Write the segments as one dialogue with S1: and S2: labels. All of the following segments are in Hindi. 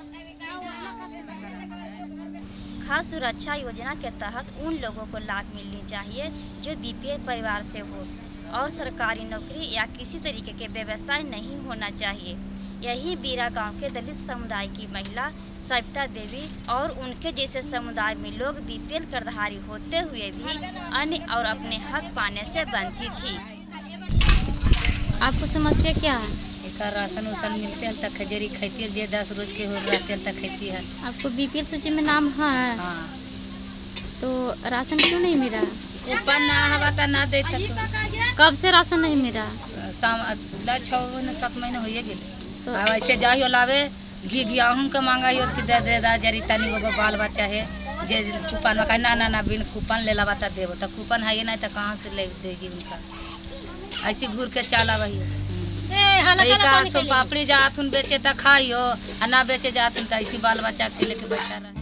S1: खास सुरक्षा योजना के तहत उन लोगों को लाभ मिलनी चाहिए जो बीपीएल परिवार से हो और सरकारी नौकरी या किसी तरीके के व्यवसाय नहीं होना चाहिए। यही बीरा गांव के दलित समुदाय की महिला सविता देवी और उनके जैसे समुदाय में लोग बीपीएल कार्डधारी होते हुए भी अन्य और अपने हक पाने से वंचित थी।
S2: आपको समस्या क्या है?
S3: राशन उसन मिलते हैं तक खजरी खाती है, 10 रोज के हो रहते हैं तक खाती है।
S2: आपको बीपीएल सूची में नाम है?
S3: हाँ।
S2: तो राशन क्यों नहीं मिला?
S3: ऊपर ना हवा तो ना दे।
S2: कब से राशन नहीं मिला?
S3: 6-7 महीने हो गए। तो ऐसे जाहियो लावे घी गेहूँ के मांगा कि दे दा जरी तनी गो बाल बच्चा है जे कूपन में ना ना ना बिन कूपन ले लावा देव तो कूपन है नहीं तो कहाँ से ले देगी उनका। ऐसी घूर के चाला वही सो पापड़ी जातुन बेचे तो खाइयो और ना बेचे जातुन तो ऐसी बाल बच्चा के लेके बैठा रहा।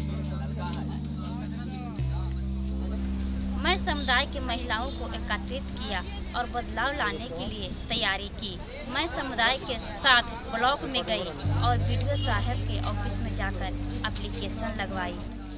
S1: मैं समुदाय के महिलाओं को एकत्रित किया और बदलाव लाने के लिए तैयारी की। मैं समुदाय के साथ ब्लॉक में गई और वीडियो साहब के ऑफिस में जाकर एप्लीकेशन लगवाई।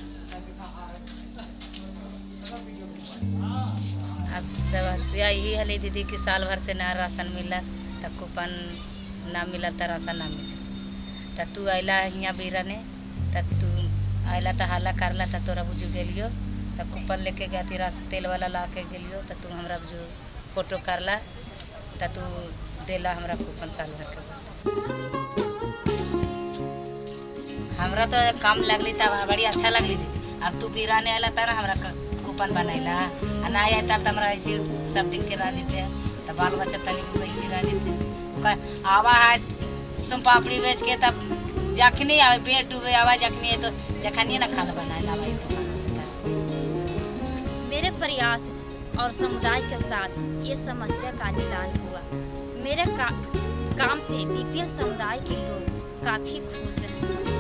S3: अब समस्या यही है दीदी कि साल भर से ना राशन मिला तो कूपन ना मिला तो राशन ना मिला तो तू अला यहाँ बीरा ने तो तू अला तो हाला करला तो तोरा बुझू गेलियो तो कूपन लेके गया थी राशन तेल वाला ला के गेलियो तो तू हमरा जो फोटो करला तो तू देला हमरा कूपन साल भर के। हमरा तो काम लगली तब बड़ी अच्छा लगली दीदी। अब तू बीरा ने अला तो ना हमरा कूपन बनैला ना आया तब हमरा ऐसे सब दिन के रह देते तो बाल बच्चा तनी को कैसे रह देते आवा है सुम पापड़ी बेच के तब जखनी आवे पेट डूबे आवा जखनी है तो जखनी ना खाना बनाए भाई दुकान से।
S1: मेरे प्रयास और समुदाय के साथ ये समस्या का निदान हुआ। मेरे काम से बीपीएल समुदाय के लोग काफी खुश हैं।